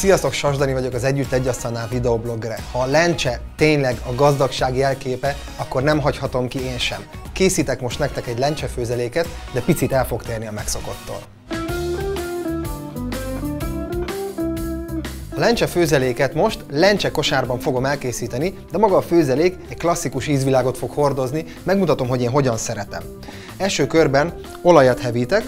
Sziasztok, Sas Dani vagyok, az Együtt egy asztalnál videobloggere. Ha a lencse tényleg a gazdagság jelképe, akkor nem hagyhatom ki én sem. Készítek most nektek egy lencsefőzeléket, de picit el fog térni a megszokottól. A lencsefőzeléket most lencse kosárban fogom elkészíteni, de maga a főzelék egy klasszikus ízvilágot fog hordozni, megmutatom, hogy én hogyan szeretem. Első körben olajat hevítek,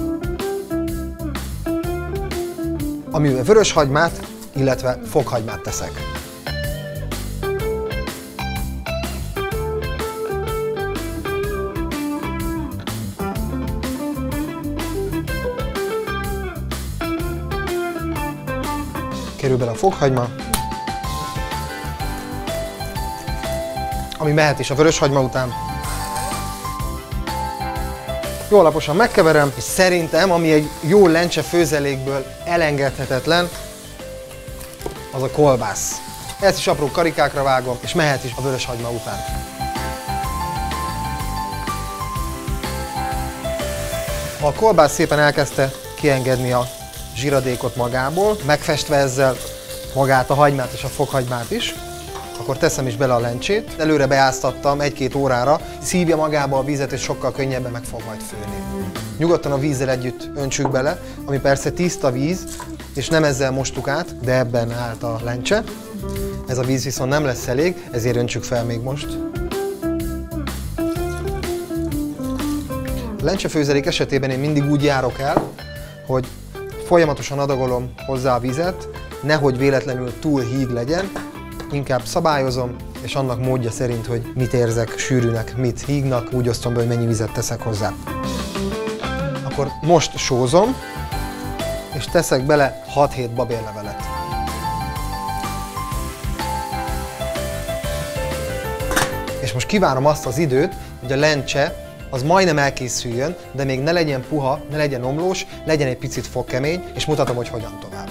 amivel vöröshagymát, illetve fokhagymát teszek. Kerül bele a fokhagyma, ami mehet is a vöröshagyma után. Jól alaposan megkeverem, és szerintem, ami egy jó lencse főzelékből elengedhetetlen, az a kolbász. Ezt is apró karikákra vágom, és mehet is a vöröshagyma után. A kolbász szépen elkezdte kiengedni a zsiradékot magából, megfestve ezzel magát a hagymát és a fokhagymát is, akkor teszem is bele a lencsét. Előre beáztattam 1-2 órára, szívja magába a vízet, és sokkal könnyebben meg fog majd főni. Nyugodtan a vízzel együtt öntsük bele, ami persze tiszta víz, és nem ezzel mostuk át, de ebben állt a lencse. Ez a víz viszont nem lesz elég, ezért öntsük fel még most. A lencsefőzelék esetében én mindig úgy járok el, hogy folyamatosan adagolom hozzá a vizet, nehogy véletlenül túl híg legyen, inkább szabályozom, és annak módja szerint, hogy mit érzek sűrűnek, mit hígnak, úgy osztom be, hogy mennyi vizet teszek hozzá. Akkor most sózom, és teszek bele 6-7 babérlevelet. És most kivárom azt az időt, hogy a lencse az majdnem elkészüljön, de még ne legyen puha, ne legyen omlós, legyen egy picit fogkemény, és mutatom, hogy hogyan tovább.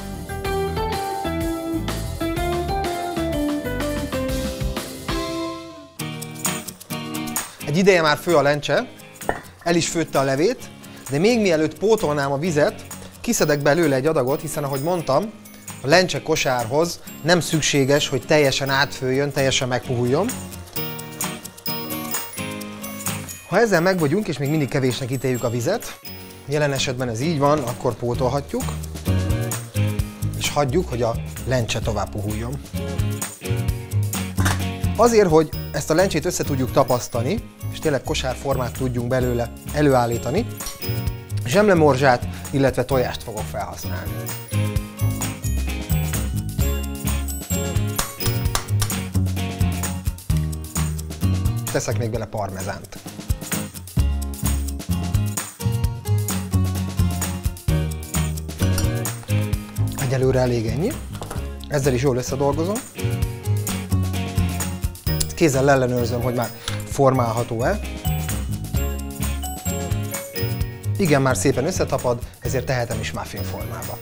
Egy ideje már fő a lencse, el is főtte a levét, de még mielőtt pótolnám a vizet, kiszedek belőle egy adagot, hiszen ahogy mondtam, a lencse kosárhoz nem szükséges, hogy teljesen átfőjön, teljesen megpuhuljon. Ha ezzel meg vagyunk, és még mindig kevésnek ítéljük a vizet, jelen esetben ez így van, akkor pótolhatjuk, és hagyjuk, hogy a lencse tovább puhuljon. Azért, hogy ezt a lencsét össze tudjuk tapasztani, és tényleg kosárformát tudjunk belőle előállítani, zsemlemorzsát, illetve tojást fogok felhasználni. Teszek még bele parmezánt. Egyelőre elég ennyi. Ezzel is jól összedolgozom. Kézzel ellenőrzöm, hogy már formálható-e. Igen, már szépen összetapad, ezért tehetem is muffin formába.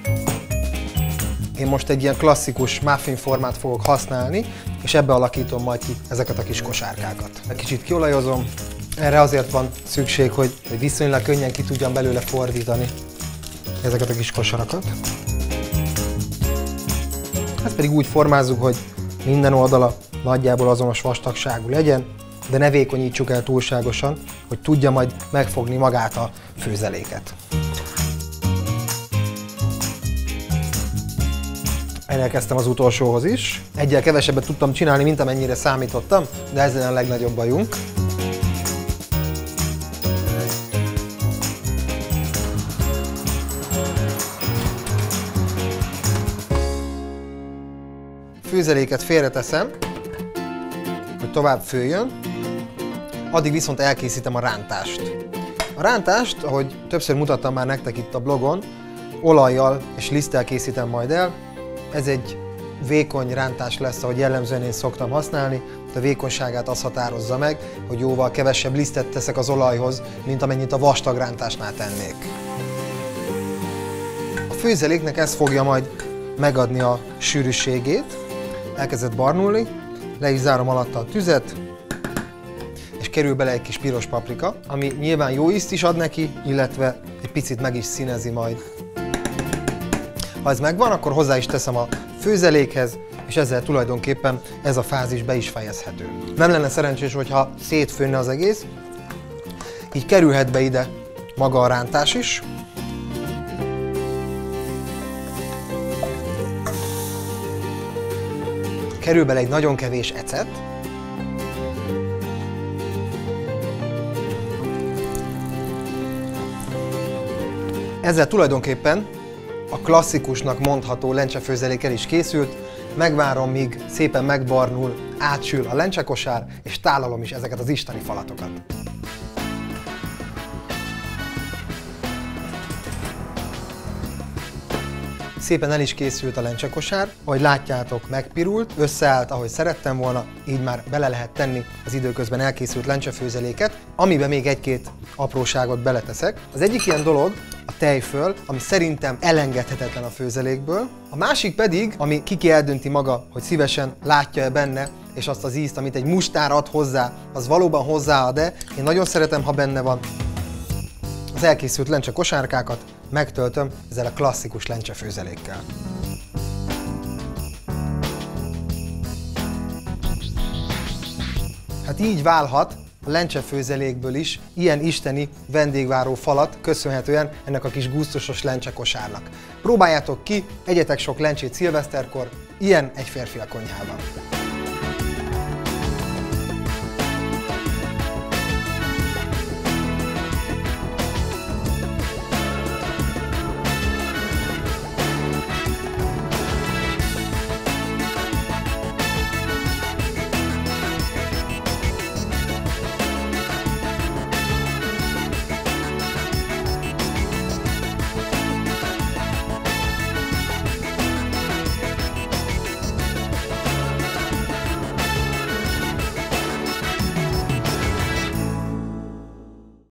Én most egy ilyen klasszikus muffin formát fogok használni, és ebbe alakítom majd ki ezeket a kis kosárkákat. Egy kicsit kiolajozom, erre azért van szükség, hogy viszonylag könnyen ki tudjam belőle fordítani ezeket a kis kosarakat. Ezt pedig úgy formázzuk, hogy minden oldala nagyjából azonos vastagságú legyen, de ne vékonyítsuk el túlságosan, hogy tudja majd megfogni magát a főzeléket. Elkezdtem az utolsóhoz is. Egyel kevesebbet tudtam csinálni, mint amennyire számítottam, de ez a legnagyobb bajunk. Főzeléket félreteszem, hogy tovább főjön, addig viszont elkészítem a rántást. A rántást, ahogy többször mutattam már nektek itt a blogon, olajjal és liszttel készítem majd el. Ez egy vékony rántás lesz, ahogy jellemzően én szoktam használni. A vékonyságát az határozza meg, hogy jóval kevesebb lisztet teszek az olajhoz, mint amennyit a vastag rántásnál tennék. A főzeléknek ez fogja majd megadni a sűrűségét. Elkezdett barnulni, le is zárom alatta a tüzet, és kerül bele egy kis piros paprika, ami nyilván jó ízt is ad neki, illetve egy picit meg is színezi majd. Ha ez megvan, akkor hozzá is teszem a főzelékhez, és ezzel tulajdonképpen ez a fázis be is fejezhető. Nem lenne szerencsés, hogyha szétfőnne az egész, így kerülhet be ide maga a rántás is. Kerül bele egy nagyon kevés ecet. Ezzel tulajdonképpen a klasszikusnak mondható lencsefőzelék el is készült. Megvárom, míg szépen megbarnul, átsül a lencsekosár, és tálalom is ezeket az isteni falatokat. Szépen el is készült a lencsekosár, ahogy látjátok, megpirult, összeállt, ahogy szerettem volna, így már bele lehet tenni az időközben elkészült lencsefőzeléket, amiben még egy-két apróságot beleteszek. Az egyik ilyen dolog a tejföl, ami szerintem elengedhetetlen a főzelékből. A másik pedig, ami kiki eldönti maga, hogy szívesen látja-e benne, és azt az ízt, amit egy mustár ad hozzá, az valóban hozzáad-e. Én nagyon szeretem, ha benne van. Az elkészült lencsekosárkákat megtöltöm ezzel a klasszikus lencsefőzelékkel. Hát így válhat a lencsefőzelékből is ilyen isteni vendégváró falat, köszönhetően ennek a kis gusztusos lencsekosárnak. Próbáljátok ki, egyetek sok lencsét szilveszterkor, ilyen egy férfi a konyhában.